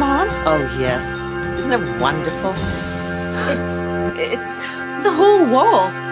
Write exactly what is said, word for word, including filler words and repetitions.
Mom? Oh, yes. Isn't it wonderful? It's... it's... the whole wall.